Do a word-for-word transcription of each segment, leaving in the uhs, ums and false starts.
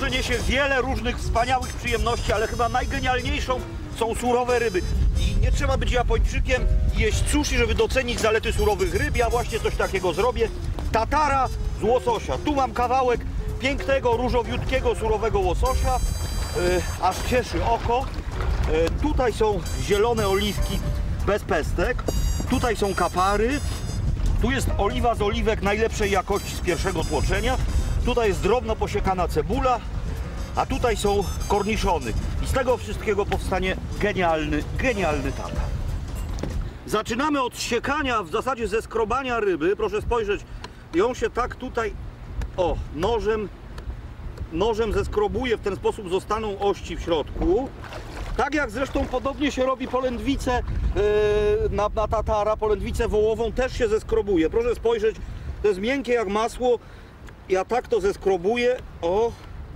morze niesie wiele różnych wspaniałych przyjemności, ale chyba najgenialniejszą są surowe ryby. I nie trzeba być Japończykiem i jeść sushi, żeby docenić zalety surowych ryb. Ja właśnie coś takiego zrobię. Tatara z łososia. Tu mam kawałek pięknego, różowiutkiego, surowego łososia. Yy, aż cieszy oko. Yy, tutaj są zielone oliwki bez pestek. Tutaj są kapary. Tu jest oliwa z oliwek najlepszej jakości z pierwszego tłoczenia. Tutaj jest drobno posiekana cebula, a tutaj są korniszony. I z tego wszystkiego powstanie genialny, genialny tatar. Zaczynamy od siekania, w zasadzie ze skrobania ryby. Proszę spojrzeć, ją się tak tutaj, o, nożem, nożem zeskrobuje, w ten sposób zostaną ości w środku. Tak jak zresztą podobnie się robi polędwicę yy, na, na tatara, polędwicę wołową też się zeskrobuje. Proszę spojrzeć, to jest miękkie jak masło. Ja tak to zeskrobuję, o.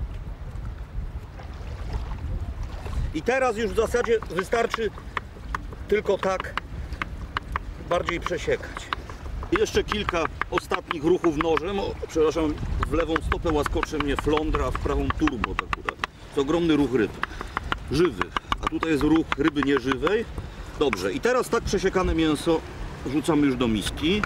I teraz już w zasadzie wystarczy tylko tak bardziej przesiekać. I jeszcze kilka ostatnich ruchów nożem. O, przepraszam, w lewą stopę łaskocze mnie flądra, w prawą turbo akurat. To ogromny ruch ryb żywych, a tutaj jest ruch ryby nieżywej. Dobrze, i teraz tak przesiekane mięso wrzucamy już do miski.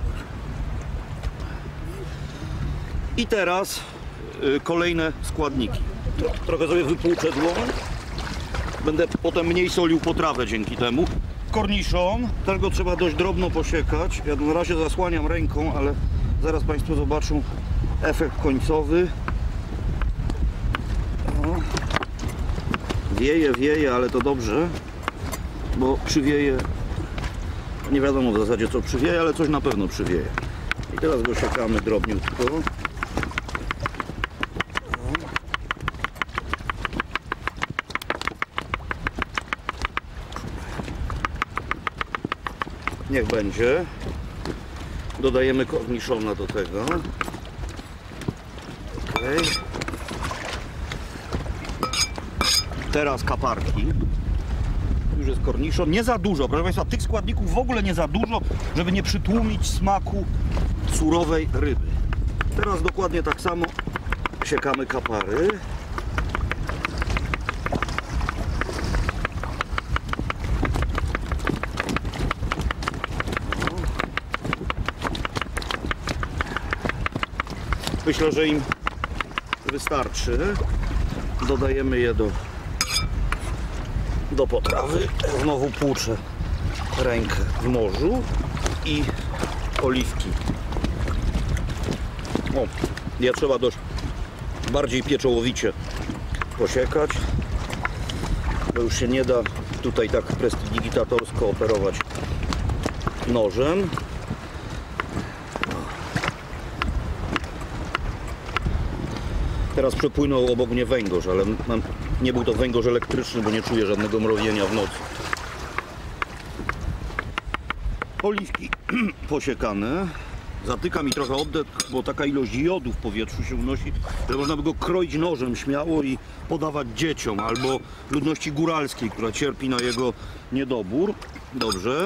I teraz y, kolejne składniki. Trochę sobie wypłuczę dłoń. Będę potem mniej solił potrawę dzięki temu. Korniszon, też go trzeba dość drobno posiekać. Ja na razie zasłaniam ręką, ale zaraz Państwo zobaczą efekt końcowy. O. Wieje, wieje, ale to dobrze, bo przywieje, nie wiadomo w zasadzie co przywieje, ale coś na pewno przywieje. I teraz go siekamy drobniutko. Niech będzie. Dodajemy korniszona do tego. Okay. Teraz kaparki. Już jest korniszon. Nie za dużo, proszę Państwa, tych składników w ogóle nie za dużo, żeby nie przytłumić smaku surowej ryby. Teraz dokładnie tak samo siekamy kapary. Myślę, że im wystarczy. Dodajemy je do, do potrawy. Znowu płuczę rękę w morzu i oliwki. O, je trzeba dość bardziej pieczołowicie posiekać, bo już się nie da tutaj tak prestidigitatorsko operować nożem. Teraz przepłynął obok mnie węgorz, ale nie był to węgorz elektryczny, bo nie czuję żadnego mrowienia w nocy. Oliwki posiekane. Zatyka mi trochę oddech, bo taka ilość jodu w powietrzu się unosi, że można by go kroić nożem śmiało i podawać dzieciom albo ludności góralskiej, która cierpi na jego niedobór. Dobrze.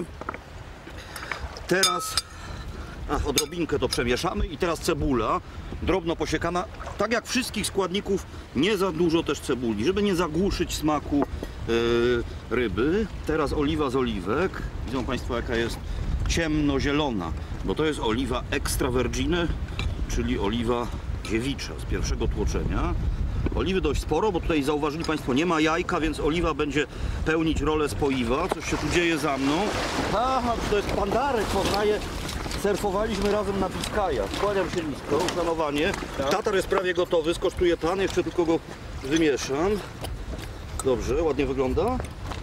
Teraz a, odrobinkę to przemieszamy i teraz cebula, drobno posiekana, tak jak wszystkich składników, nie za dużo też cebuli, żeby nie zagłuszyć smaku yy, ryby. Teraz oliwa z oliwek. Widzą Państwo, jaka jest ciemnozielona, bo to jest oliwa extra virgine, czyli oliwa dziewicza z pierwszego tłoczenia. Oliwy dość sporo, bo tutaj zauważyli Państwo, nie ma jajka, więc oliwa będzie pełnić rolę spoiwa. Coś się tu dzieje za mną. Aha, to jest pandarek, poznaję. Surfowaliśmy razem na Biskajach. Skłaniam się nisko, uszanowanie. Tatar jest prawie gotowy, skosztuje Pan, jeszcze tylko go wymieszam. Dobrze, ładnie wygląda.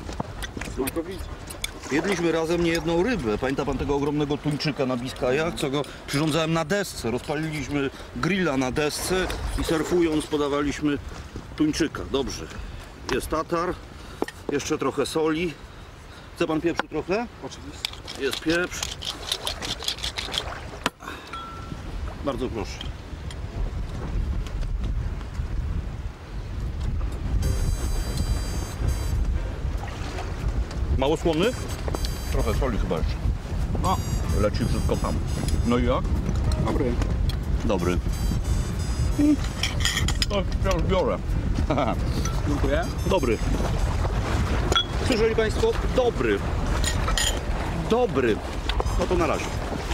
Jedliśmy razem niejedną rybę. Pamięta Pan tego ogromnego tuńczyka na Biskajach, co go przyrządzałem na desce. Rozpaliliśmy grilla na desce i surfując podawaliśmy tuńczyka. Dobrze. Jest tatar, jeszcze trochę soli. Chce Pan pieprzu trochę? Oczywiście. Jest pieprz. Bardzo proszę. Mało słony? Trochę soli chyba jeszcze. No, leci wszystko tam. No i jak? Dobry. Dobry. To wciąż biorę. Dziękuję. Dobry. Słyszeli Państwo? Dobry. Dobry. No to na razie.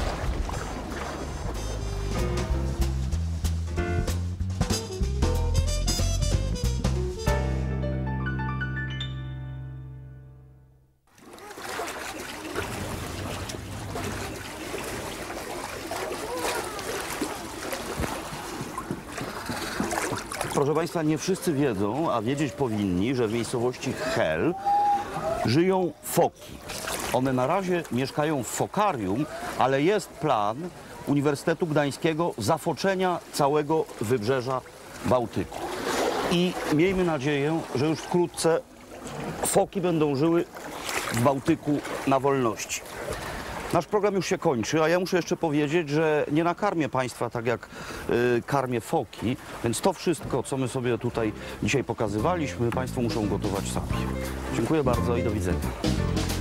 Proszę Państwa, nie wszyscy wiedzą, a wiedzieć powinni, że w miejscowości Hel żyją foki. One na razie mieszkają w fokarium, ale jest plan Uniwersytetu Gdańskiego zafoczenia całego wybrzeża Bałtyku. I miejmy nadzieję, że już wkrótce foki będą żyły w Bałtyku na wolności. Nasz program już się kończy, a ja muszę jeszcze powiedzieć, że nie nakarmię Państwa tak jak y, karmię foki, więc to wszystko, co my sobie tutaj dzisiaj pokazywaliśmy, Państwo muszą gotować sami. Dziękuję bardzo i do widzenia.